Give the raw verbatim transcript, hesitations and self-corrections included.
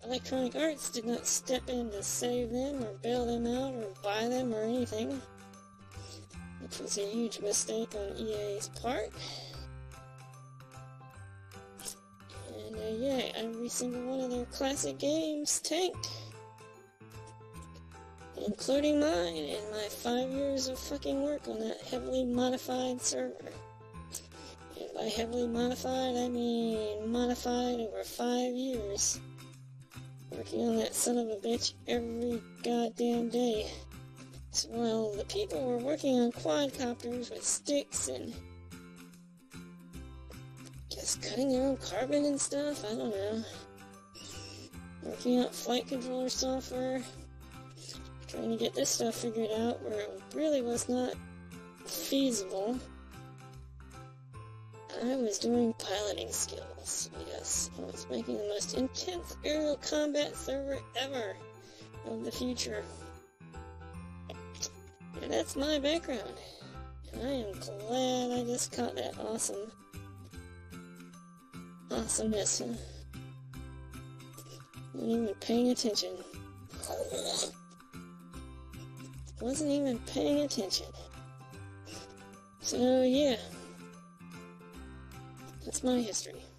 Electronic Arts did not step in to save them or bail them out or buy them or anything, which was a huge mistake on E A's part. And uh, yeah, every single one of their classic games tanked, including mine and my five years of fucking work on that heavily modified server. And by heavily modified, I mean modified over five years. Working on that son of a bitch every goddamn day. So while the people were working on quadcopters with sticks and just cutting their own carbon and stuff, I don't know. Working out flight controller software. Trying to get this stuff figured out where it really was not feasible. I was doing piloting skills, yes. I was making the most intense aerial combat server ever of the future. And that's my background. And I am glad I just caught that awesome awesomeness. Huh? Wasn't even paying attention. Wasn't even paying attention. So yeah. That's my history.